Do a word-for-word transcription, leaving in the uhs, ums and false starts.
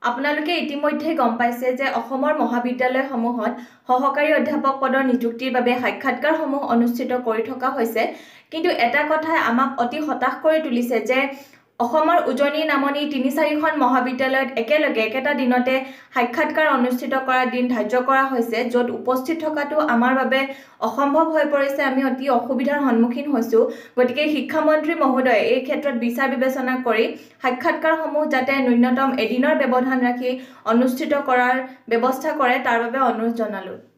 আপোনালোকে ইতিমধ্যে গম পাইছে যে অসমৰ মহাবিদ্যালয়সমূহত সহকাৰী অধ্যাপক পদৰ নিযুক্তিৰ বাবে সাক্ষাৎকাৰসমূহ অনুষ্ঠিত কৰি থকা হৈছে কিন্তু এটা কথাই আমাক অতি হতাশ কৰি তুলিছে যে অসমৰ উজনি নামনি তিনি চাৰিখন মহাবিদ্যালয়ত একেলগে একেটা দিনতে সাক্ষাৎকাৰ অনুষ্ঠিত কৰা দিন ধাৰ্য কৰা হৈছে য'ত উপস্থিত থকাটো আমাৰ বাবে অসম্ভৱ হৈ পৰিছে আমি অতি অসুবিধাৰ সন্মুখীন হৈছো গতিকে শিক্ষামন্ত্ৰী মহোদয় এই ক্ষেত্ৰত বিচাৰ বিবেচনা কৰি সাক্ষাৎকাৰসমূহ যাতে ন্যূনতম এদিনৰ ব্যৱধান ৰাখি অনুষ্ঠিত কৰাৰ ব্যৱস্থা কৰে তাৰ বাবে অনুৰোধ জনালো